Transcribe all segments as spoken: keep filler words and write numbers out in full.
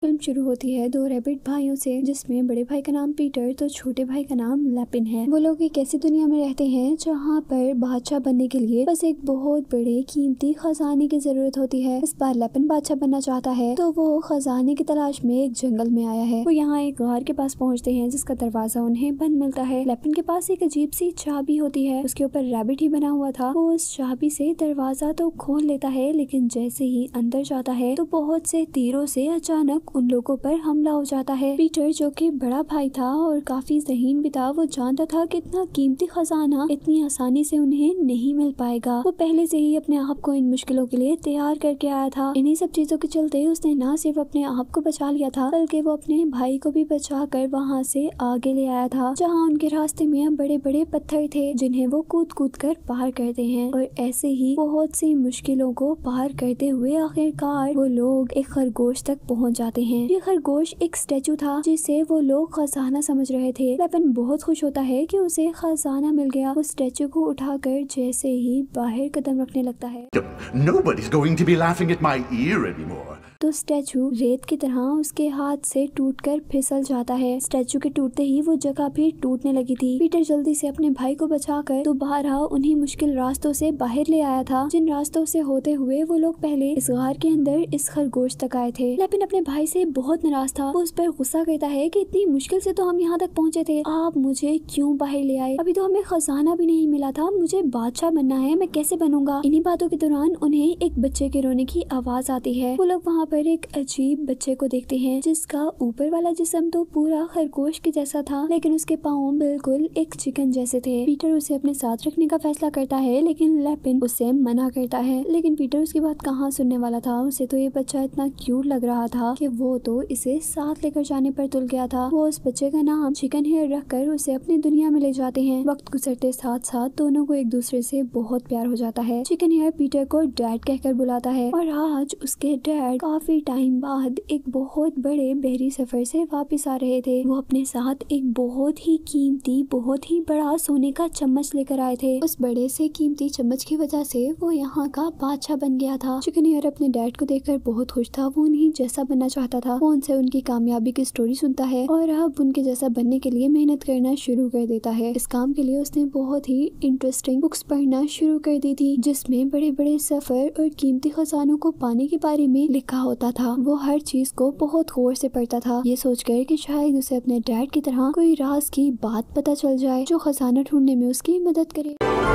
Film शुरू होती है दो रैबिट भाइयों से, जिसमें बड़े भाई का नाम पीटर तो छोटे भाई का नाम लैपिन है। वो लोग एक ऐसी दुनिया में रहते हैं जहाँ पर बादशाह बनने के लिए बस एक बहुत बड़े कीमती खजाने की जरूरत होती है। इस बार लैपिन बादशाह बनना चाहता है तो वो खजाने की तलाश में एक जंगल में आया है। वो यहाँ एक गार के पास पहुँचते हैं जिसका दरवाजा उन्हें बंद मिलता है। लैपिन के पास एक अजीब सी चाबी होती है, उसके ऊपर रैबिट ही बना हुआ था। वो उस चाबी से दरवाजा तो खोल लेता है, लेकिन जैसे ही अंदर जाता है तो बहुत से तीरों से अचानक उन लोगों पर हमला हो जाता है। पीटर जो कि बड़ा भाई था और काफी ज़हीन भी था, वो जानता था कि इतना कीमती खजाना इतनी आसानी से उन्हें नहीं मिल पाएगा। वो पहले से ही अपने आप को इन मुश्किलों के लिए तैयार करके आया था। इन्हीं सब चीजों के चलते उसने न सिर्फ अपने आप को बचा लिया था, बल्कि वो अपने भाई को भी बचा कर वहाँ से आगे ले आया था, जहाँ उनके रास्ते में बड़े बड़े पत्थर थे जिन्हें वो कूद कूद कर पार करते हैं। और ऐसे ही बहुत सी मुश्किलों को पार करते हुए आखिरकार वो लोग एक खरगोश तक पहुँच जाते हैं। ये खरगोश एक स्टैचू था जिसे वो लोग खजाना समझ रहे थे। लैपिन बहुत खुश होता है कि उसे खजाना मिल गया। वो स्टैचू को उठाकर जैसे ही बाहर कदम रखने लगता है Nobody's going to be laughing at my ear anymore. तो स्टैचू रेत की तरह उसके हाथ से टूटकर फिसल जाता है। स्टैचू के टूटते ही वो जगह भी टूटने लगी थी। पीटर जल्दी से अपने भाई को बचाकर दोबारा उन्हीं मुश्किल रास्तों से बाहर ले आया था, जिन रास्तों से होते हुए वो लोग पहले इस गार के अंदर इस खरगोश तक आए थे। लैपिन अपने भाई से बहुत नाराज था। वो उस पर गुस्सा करता है कि इतनी मुश्किल से तो हम यहाँ तक पहुँचे थे, आप मुझे क्यों बाहर ले आए? अभी तो हमें खजाना भी नहीं मिला था, मुझे बादशाह बनना है, मैं कैसे बनूंगा? इन्हीं बातों के दौरान उन्हें एक बच्चे के रोने की आवाज आती है। वो लोग वहाँ पर एक अजीब बच्चे को देखते हैं जिसका ऊपर वाला जिस्म तो पूरा खरगोश के जैसा था, लेकिन उसके पाँव बिल्कुल एक चिकन जैसे थे। पीटर उसे अपने साथ रखने का फैसला करता है, लेकिन लैपिन उसे मना करता है। लेकिन पीटर उसकी बात कहाँ सुनने वाला था। उसे तो ये बच्चा इतना क्यूट लग रहा था कि वो तो इसे साथ लेकर जाने पर तुल गया था। वो उस बच्चे का नाम चिकन हेयर रखकर उसे अपनी दुनिया में ले जाते हैं। वक्त गुजरते साथ साथ दोनों को एक दूसरे से बहुत प्यार हो जाता है। चिकन हेयर पीटर को डैड कहकर बुलाता है और आज उसके डैड काफी टाइम बाद एक बहुत बड़े बहरी सफर से वापस आ रहे थे। वो अपने साथ एक बहुत ही कीमती, बहुत ही बड़ा सोने का चम्मच लेकर आए थे। उस बड़े से कीमती चम्मच की वजह से वो यहाँ का बादशाह बन गया था। चिकन हेयर अपने डैड को देखकर बहुत खुश था। वो उन्हीं जैसा बनना चाहता था। वो उनसे उनकी कामयाबी की स्टोरी सुनता है और अब उनके जैसा बनने के लिए मेहनत करना शुरू कर देता है। इस काम के लिए उसने बहुत ही इंटरेस्टिंग बुक्स पढ़ना शुरू कर दी थी, जिसमें बड़े बड़े सफर और कीमती खजानों को पाने के बारे में लिखा होता था। वो हर चीज को बहुत गौर से पढ़ता था, ये सोचकर कि शायद उसे अपने डैड की तरह कोई राज की बात पता चल जाए जो खजाना ढूंढने में उसकी मदद करे।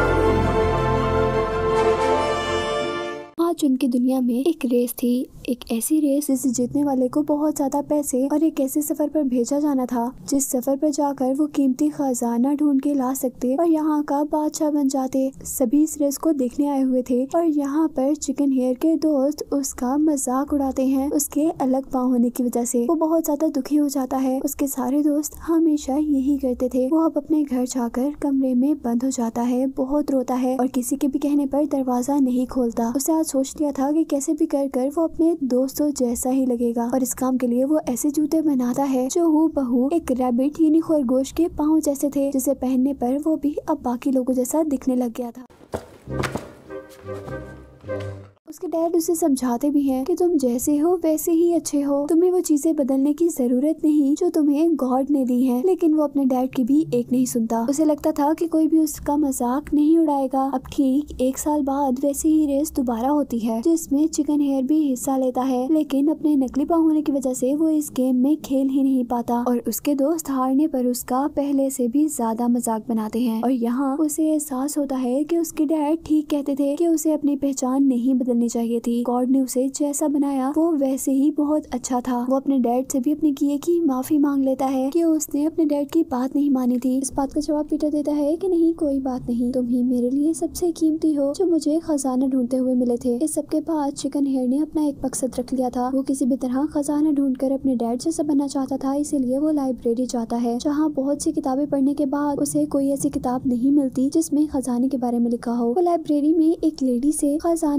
आज उनकी दुनिया में एक रेस थी, एक ऐसी रेस जिसे जीतने वाले को बहुत ज्यादा पैसे और एक ऐसे सफर पर भेजा जाना था जिस सफर पर जाकर वो कीमती खजाना ढूंढ के ला सकते और यहाँ का बादशाह बन जाते। सभी इस रेस को देखने आए हुए थे और यहाँ पर चिकन हेयर के दोस्त उसका मजाक उड़ाते हैं उसके अलग पाँव होने की वजह से। वो बहुत ज्यादा दुखी हो जाता है। उसके सारे दोस्त हमेशा यही करते थे। वो अब अपने घर जाकर कमरे में बंद हो जाता है, बहुत रोता है और किसी के भी कहने पर दरवाजा नहीं खोलता। उसे आज सोच लिया था कि कैसे भी कर कर वो अपने दोस्तों जैसा ही लगेगा और इस काम के लिए वो ऐसे जूते बनाता है जो हूबहू एक रैबिट यानी खरगोश के पाँव जैसे थे, जिसे पहनने पर वो भी अब बाकी लोगों जैसा दिखने लग गया था। उसके डैड उसे समझाते भी हैं कि तुम जैसे हो वैसे ही अच्छे हो, तुम्हें वो चीजें बदलने की जरूरत नहीं जो तुम्हें गॉड ने दी हैं। लेकिन वो अपने डैड की भी एक नहीं सुनता। उसे लगता था कि कोई भी उसका मजाक नहीं उड़ाएगा। अब ठीक एक साल बाद वैसी ही रेस दोबारा होती है जिसमें चिकन हेयर भी हिस्सा लेता है, लेकिन अपने नकली पाँव होने की वजह से वो इस गेम में खेल ही नहीं पाता और उसके दोस्त हारने पर उसका पहले से भी ज्यादा मजाक बनाते हैं। और यहाँ उसे एहसास होता है कि उसके डैड ठीक कहते थे कि उसे अपनी पहचान नहीं बदलनी चाहिए थी। गॉड ने उसे जैसा बनाया वो वैसे ही बहुत अच्छा था। वो अपने डैड से भी अपने किए की माफी मांग लेता है कि उसने अपने डैड की बात नहीं मानी थी। इस बात का जवाब पीटर देता है कि नहीं, कोई बात नहीं, तुम ही मेरे लिए सबसे कीमती हो जो मुझे खजाना ढूंढते हुए मिले थे। इस सब के बाद चिकन हेयर ने अपना एक मकसद रख लिया था। वो किसी भी तरह खजाना ढूंढकर अपने डैड जैसा बनना चाहता था, इसीलिए वो लाइब्रेरी जाता है जहाँ बहुत सी किताबें पढ़ने के बाद उसे कोई ऐसी किताब नहीं मिलती जिसमें खजाने के बारे में लिखा हो। वो लाइब्रेरी में एक लेडी से खजाने पर लिखी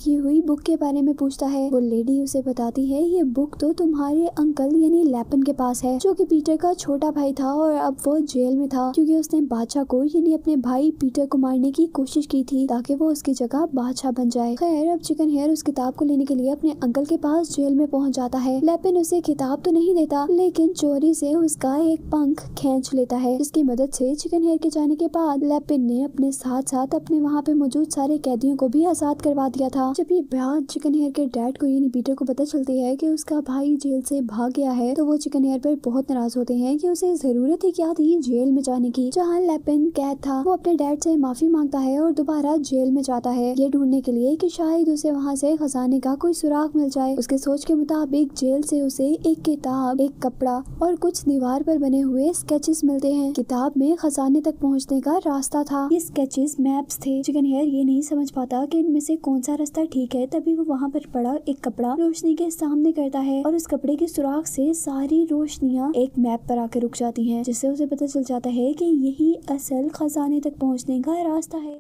लिखी हुई बुक के बारे में पूछता है। वो लेडी उसे बताती है ये बुक तो तुम्हारे अंकल यानी लैपिन के पास है, जो कि पीटर का छोटा भाई था और अब वो जेल में था क्योंकि उसने बादशाह को यानी अपने भाई पीटर को मारने की कोशिश की थी ताकि वो उसकी जगह बादशाह बन जाए। खैर अब चिकन हेयर उस किताब को लेने के लिए अपने अंकल के पास जेल में पहुंच जाता है। लैपिन उसे किताब तो नहीं देता लेकिन चोरी से उसका एक पंख खींच लेता है, जिसकी मदद से चिकन हेयर के जाने के बाद लैपिन ने अपने साथ साथ अपने वहाँ पे मौजूद सारे कैदियों को भी आजाद करवा दिया था। जब ये बात चिकन हेयर के डैड को यानी पीटर को पता चलती है कि उसका भाई जेल से भाग गया है तो वो चिकन हेयर पर बहुत नाराज होते हैं कि उसे जरूरत ही क्या थी जेल में जाने की जहाँ लैपिन कैद था। वो अपने डैड से माफी मांगता है और दोबारा जेल में जाता है ये ढूंढने के लिए कि शायद उसे वहाँ से खजाने का कोई सुराग मिल जाए। उसके सोच के मुताबिक जेल से उसे एक किताब, एक कपड़ा और कुछ दीवार पर बने हुए स्केचेस मिलते हैं। किताब में खजाने तक पहुँचने का रास्ता था। ये स्केचेस मैप्स थे। चिकन हेयर ये नहीं समझ पाता कि इनमें से कौन सा रास्ता ठीक है। तभी वो वहाँ पर पड़ा एक कपड़ा रोशनी के सामने करता है और उस कपड़े के सुराग से सारी रोशनियाँ एक मैप पर आकर रुक जाती हैं, जिससे उसे पता चल जाता है कि यही असल खजाने तक पहुँचने का रास्ता है।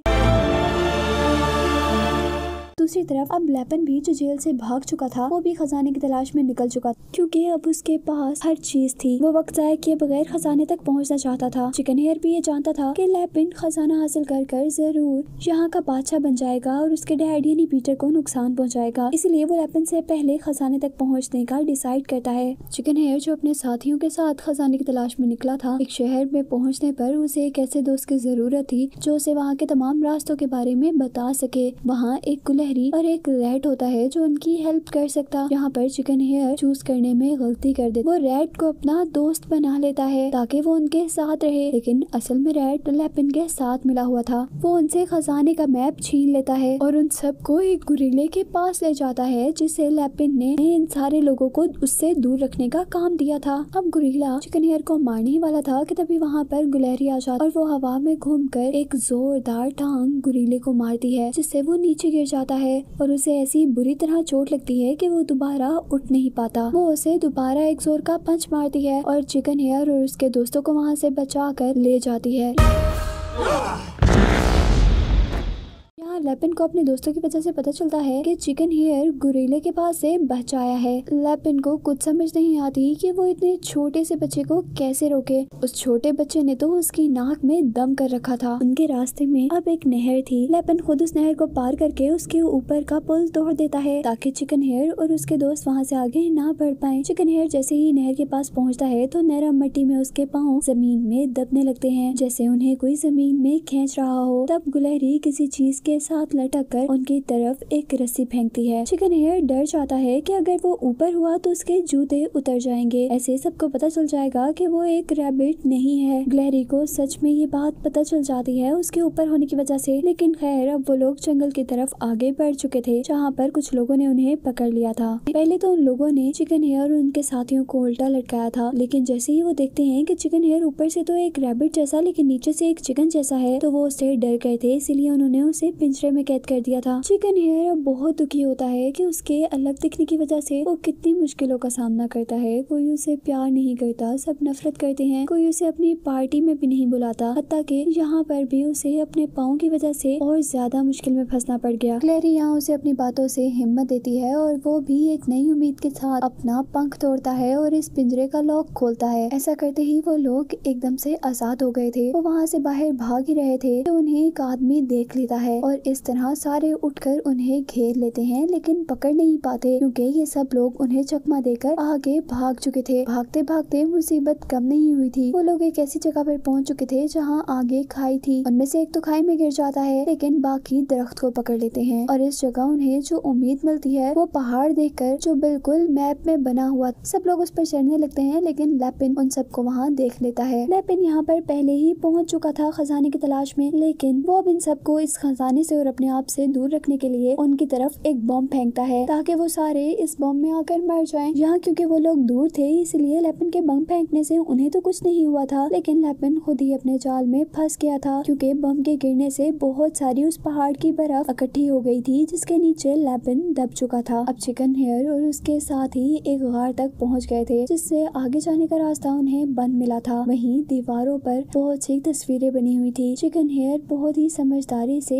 दूसरी तरफ अब लैपिन भी जो जेल से भाग चुका था वो भी खजाने की तलाश में निकल चुका था क्योंकि अब उसके पास हर चीज थी। वो वक्त जाया किए बगैर खजाने तक पहुंचना चाहता था। चिकन हेयर भी ये जानता था कि लैपिन खजाना हासिल कर कर जरूर यहाँ का बादशाह बन जाएगा और उसके डैड यानी पीटर को नुकसान पहुँचाएगा, इसलिए वो लैपिन से पहले खजाने तक पहुँचने का डिसाइड करता है। चिकन हेयर जो अपने साथियों के साथ खजाने की तलाश में निकला था, एक शहर में पहुँचने पर उसे एक ऐसे दोस्त की जरूरत थी जो उसे वहाँ के तमाम रास्तों के बारे में बता सके। वहाँ एक और एक रैट होता है जो उनकी हेल्प कर सकता। यहाँ पर चिकन हेयर चूज करने में गलती कर दे। वो रैट को अपना दोस्त बना लेता है ताकि वो उनके साथ रहे, लेकिन असल में रैट लैपिन के साथ मिला हुआ था। वो उनसे खजाने का मैप छीन लेता है और उन सबको एक गुरीले के पास ले जाता है जिसे लैपिन ने इन सारे लोगों को उससे दूर रखने का काम दिया था। अब गुरीला चिकन हेयर को मारने ही वाला था कि तभी वहाँ पर गुलहरी आ जाती और वो हवा में घूमकर एक जोरदार टांग गुरीले को मारती है, जिससे वो नीचे गिर जाता है और उसे ऐसी बुरी तरह चोट लगती है कि वो दोबारा उठ नहीं पाता। वो उसे दोबारा एक जोर का पंच मारती है और चिकन हेयर और उसके दोस्तों को वहाँ से बचाकर ले जाती है। यहाँ लैपिन को अपने दोस्तों की वजह से पता चलता है कि चिकन हेयर गुरीले के पास से बच आया है। लैपिन को कुछ समझ नहीं आती कि वो इतने छोटे से बच्चे को कैसे रोके। उस छोटे बच्चे ने तो उसकी नाक में दम कर रखा था। उनके रास्ते में अब एक नहर थी। लैपिन खुद उस नहर को पार करके उसके ऊपर का पुल तोड़ देता है ताकि चिकन हेयर और उसके दोस्त वहाँ से आगे ना बढ़ पाए। चिकन हेयर जैसे ही नहर के पास पहुँचता है तो नरम मिट्टी में उसके पाँव जमीन में दबने लगते हैं, जैसे उन्हें कोई जमीन में खींच रहा हो। तब गुलहरी किसी चीज के साथ लटक कर उनकी तरफ एक रस्सी फेंकती है। चिकन हेयर डर जाता है कि अगर वो ऊपर हुआ तो उसके जूते उतर जाएंगे। ऐसे सबको पता चल जाएगा कि वो एक रैबिट नहीं है। गुलहरी को सच में ये बात पता चल जाती है उसके ऊपर होने की वजह से, लेकिन खैर अब वो लोग जंगल की तरफ आगे बढ़ चुके थे जहाँ पर कुछ लोगों ने उन्हें पकड़ लिया था। पहले तो उन लोगों ने चिकन हेयर और उनके साथियों को उल्टा लटकाया था, लेकिन जैसे ही वो देखते हैं कि चिकन हेयर ऊपर से तो एक रैबिट जैसा लेकिन नीचे से एक चिकन जैसा है तो वो उससे डर गए थे, इसीलिए उन्होंने उसे पिंजरे में कैद कर दिया था। चिकन हेयर अब बहुत दुखी होता है कि उसके अलग दिखने की वजह से वो कितनी मुश्किलों का सामना करता है। कोई उसे प्यार नहीं करता, सब नफरत करते हैं, कोई उसे अपनी पार्टी में भी नहीं बुलाता, हत्ता कि यहाँ पर भी उसे अपने पाँव की वजह से और ज्यादा मुश्किल में फंसना पड़ गया। क्लेरी यहाँ उसे अपनी बातों से हिम्मत देती है और वो भी एक नई उम्मीद के साथ अपना पंख तोड़ता है और इस पिंजरे का लॉक खोलता है। ऐसा करते ही वो लोग एकदम से आजाद हो गए थे। वो वहाँ से बाहर भाग ही रहे थे तो उन्हें एक आदमी देख लेता है और इस तरह सारे उठकर उन्हें घेर लेते हैं, लेकिन पकड़ नहीं पाते क्योंकि ये सब लोग उन्हें चकमा देकर आगे भाग चुके थे। भागते भागते मुसीबत कम नहीं हुई थी। वो लोग एक ऐसी जगह पर पहुंच चुके थे जहां आगे खाई थी। उनमें से एक तो खाई में गिर जाता है, लेकिन बाकी दरख्त को पकड़ लेते हैं और इस जगह उन्हें जो उम्मीद मिलती है वो पहाड़ देखकर जो बिल्कुल मैप में बना हुआ। सब लोग उस पर चढ़ने लगते हैं, लेकिन लैपिन उन सबको वहाँ देख लेता है। लैपिन यहाँ पर पहले ही पहुँच चुका था खजाने की तलाश में, लेकिन वो अब इन सबको इस खजाने से और अपने आप से दूर रखने के लिए उनकी तरफ एक बम फेंकता है ताकि वो सारे इस बम में आकर मर जाएं। यहाँ क्योंकि वो लोग दूर थे इसलिए लैपिन के बम फेंकने से उन्हें तो कुछ नहीं हुआ था, लेकिन लैपिन खुद ही अपने जाल में फंस गया था क्योंकि बम के गिरने से बहुत सारी उस पहाड़ की बर्फ इकट्ठी हो गई थी जिसके नीचे लैपिन दब चुका था। अब चिकन हेयर और उसके साथ ही एक गार तक पहुँच गए थे जिससे आगे जाने का रास्ता उन्हें बंद मिला था। वहीं दीवारों पर बहुत सी तस्वीरें बनी हुई थी। चिकन हेयर बहुत ही समझदारी से इन तस्वीरों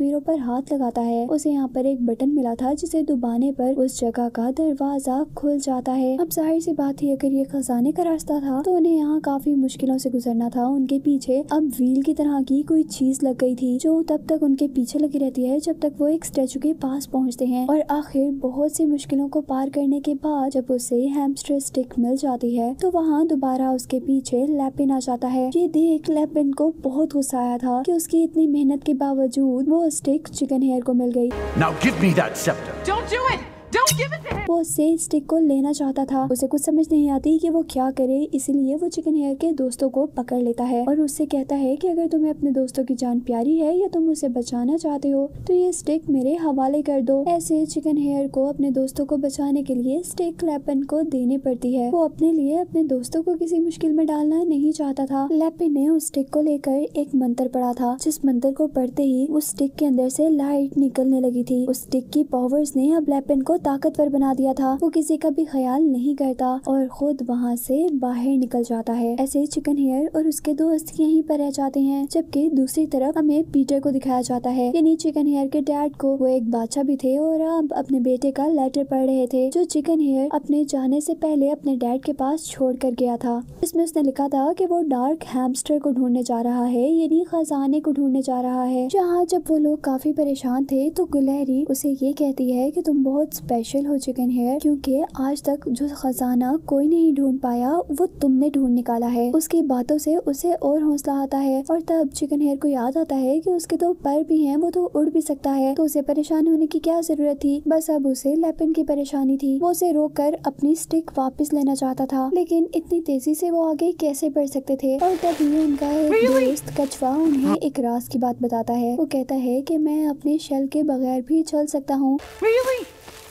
तस्वीरों पर हाथ लगाता है। उसे यहाँ पर एक बटन मिला था जिसे दबाने पर उस जगह का दरवाजा खुल जाता है। अब जाहिर सी बात है, अगर ये खजाने का रास्ता था तो उन्हें यहाँ काफी मुश्किलों से गुजरना था। उनके पीछे अब व्हील की तरह की कोई चीज लग गई थी जो तब तक उनके पीछे लगी रहती है जब तक वो एक स्टैचू के पास पहुँचते हैं। और आखिर बहुत सी मुश्किलों को पार करने के बाद जब उसे हैमस्टर स्टिक मिल जाती है तो वहाँ दोबारा उसके पीछे लैपिन आ जाता है। ये देख लैपिन को बहुत गुस्सा आया था कि उसकी इतनी मेहनत के बावजूद वो स्टिक चिकन हेयर को मिल गई। Now give me that scepter. Don't do it! Don't give it to him! वो उससे स्टिक को लेना चाहता था। उसे कुछ समझ नहीं आती कि वो क्या करे, इसलिए वो चिकन हेयर के दोस्तों को पकड़ लेता है और उससे कहता है कि अगर तुम्हें अपने दोस्तों की जान प्यारी है या तुम उसे बचाना चाहते हो तो ये स्टिक मेरे हवाले कर दो। ऐसे चिकन हेयर को अपने दोस्तों को बचाने के लिए स्टिक लैपिन को देनी पड़ती है। वो अपने लिए अपने दोस्तों को किसी मुश्किल में डालना नहीं चाहता था। लैपिन ने उस स्टिक को लेकर एक मंत्र पढ़ा था, जिस मंत्र को पढ़ते ही उस स्टिक के अंदर से लाइट निकलने लगी थी। उस स्टिक की पावर्स ने अब लैपिन को ताकतवर बना दिया था। वो किसी का भी ख्याल नहीं करता और खुद वहाँ से बाहर निकल जाता है। ऐसे चिकन हेयर और उसके दोस्त यहीं पर रह जाते हैं, जबकि दूसरी तरफ हमें पीटर को दिखाया जाता है, यानी चिकन हेयर के डैड को। वो एक बादशाह भी थे और अब अपने बेटे का लेटर पढ़ रहे थे जो चिकन हेयर अपने जाने से पहले अपने डैड के पास छोड़ कर गया था। इसमें उसने लिखा था कि वो डार्क हैमस्टर को ढूंढने जा रहा है, यानी खजाने को ढूंढने जा रहा है। जहाँ जब वो लोग काफी परेशान थे तो गुलहरी उसे ये कहती है कि तुम बहुत स्पेशल हो चिकन हेयर, क्योंकि आज तक जो खजाना कोई नहीं ढूंढ पाया वो तुमने ढूंढ निकाला है। उसकी बातों से उसे और हौसला आता है और तब चिकन हेयर को याद आता है कि उसके तो पर भी हैं, वो तो उड़ भी सकता है, तो उसे परेशान होने की क्या जरूरत थी। बस अब उसे लैपिन की परेशानी थी। वो उसे रोक कर अपनी स्टिक वापस लेना चाहता था, लेकिन इतनी तेजी से वो आगे कैसे बढ़ सकते थे। और तभी उनका एक दोस्त कछुआ उन्हें एक राज की बात बताता है। वो कहता है कि मैं अपने शेल के बगैर भी चल सकता हूँ। Really?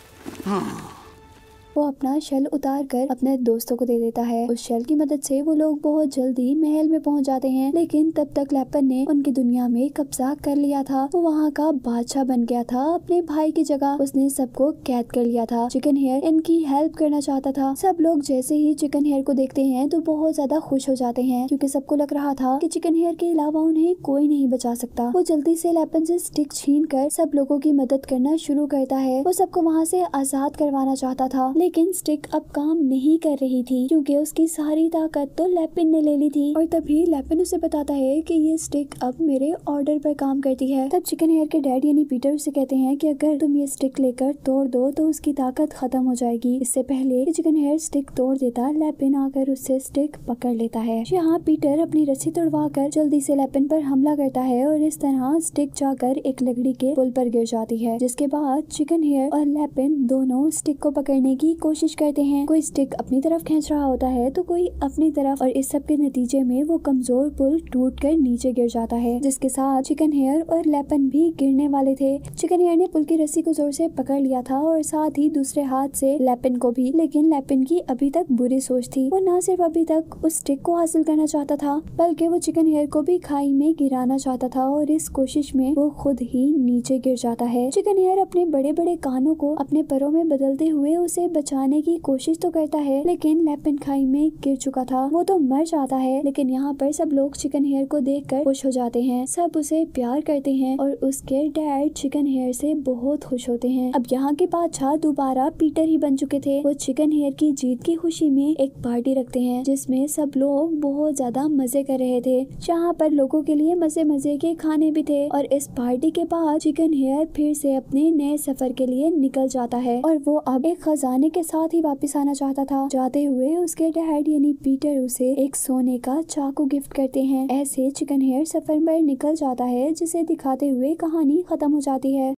वो अपना शेल उतार कर अपने दोस्तों को दे देता है। उस शेल की मदद से वो लोग बहुत जल्दी महल में पहुंच जाते हैं, लेकिन तब तक लैपिन ने उनकी दुनिया में कब्जा कर लिया था। वो वहाँ का बादशाह बन गया था। अपने भाई की जगह उसने सबको कैद कर लिया था। चिकन हेयर इनकी हेल्प करना चाहता था। सब लोग जैसे ही चिकन हेयर को देखते हैं तो बहुत ज्यादा खुश हो जाते हैं, क्योंकि सबको लग रहा था कि चिकन हेयर के अलावा उन्हें कोई नहीं बचा सकता। वो जल्दी से लैपिन से स्टिक छीन कर सब लोगों की मदद करना शुरू करता है। वो सबको वहाँ से आजाद करवाना चाहता था, लेकिन स्टिक अब काम नहीं कर रही थी, क्योंकि उसकी सारी ताकत तो लैपिन ने ले ली थी। और तभी लैपिन उसे बताता है कि ये स्टिक अब मेरे ऑर्डर पर काम करती है। तब चिकन हेयर के डैड यानी पीटर उसे कहते हैं कि अगर तुम ये स्टिक लेकर तोड़ दो तो उसकी ताकत खत्म हो जाएगी। इससे पहले कि चिकन हेयर स्टिक तोड़ देता, लैपिन आकर उससे स्टिक पकड़ लेता है। यहाँ पीटर अपनी रस्सी तोड़वा कर जल्दी से लैपिन पर हमला करता है और इस तरह स्टिक जाकर एक लकड़ी के पुल पर गिर जाती है, जिसके बाद चिकन हेयर और लैपिन दोनों स्टिक को पकड़ने की कोशिश करते हैं। कोई स्टिक अपनी तरफ खींच रहा होता है तो कोई अपनी तरफ, और इस सब के नतीजे में वो कमजोर पुल टूटकर नीचे गिर जाता है, जिसके साथ चिकन हेयर और लैपिन भी गिरने वाले थे। चिकन हेयर ने पुल की रस्सी को जोर से पकड़ लिया था और साथ ही दूसरे हाथ से लैपिन को भी, लेकिन लैपिन की अभी तक बुरी सोच थी। वो न सिर्फ अभी तक उस स्टिक को हासिल करना चाहता था, बल्कि वो चिकन हेयर को भी खाई में गिराना चाहता था, और इस कोशिश में वो खुद ही नीचे गिर जाता है। चिकन हेयर अपने बड़े बड़े कानों को अपने परों में बदलते हुए उसे बचाने की कोशिश तो करता है, लेकिन लैपिन खाई में गिर चुका था। वो तो मर जाता है, लेकिन यहाँ पर सब लोग चिकन हेयर को देखकर खुश हो जाते हैं। सब उसे प्यार करते हैं और उसके डैड चिकन हेयर से बहुत खुश होते हैं। अब यहाँ के बादशाह दोबारा पीटर ही बन चुके थे। वो चिकन हेयर की जीत की खुशी में एक पार्टी रखते हैं, जिसमें सब लोग बहुत ज्यादा मजे कर रहे थे। जहाँ पर लोगों के लिए मजे मजे के खाने भी थे। और इस पार्टी के बाद चिकन हेयर फिर से अपने नए सफर के लिए निकल जाता है, और वो अब एक खजाने के साथ ही वापस आना चाहता था। जाते हुए उसके डैड यानी पीटर उसे एक सोने का चाकू गिफ्ट करते हैं। ऐसे चिकन हेयर सफर पर निकल जाता है, जिसे दिखाते हुए कहानी खत्म हो जाती है।